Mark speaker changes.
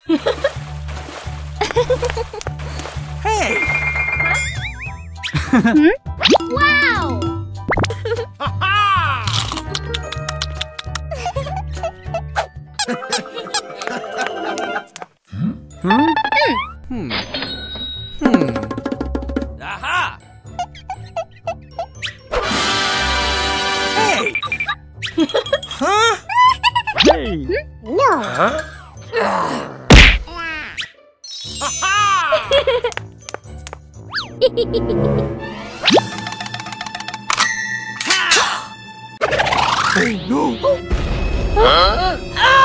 Speaker 1: Hey!
Speaker 2: Wow!
Speaker 1: Aha! Hey! Huh? Hey!
Speaker 2: No!
Speaker 1: Huh? Hey, no!
Speaker 2: Ah!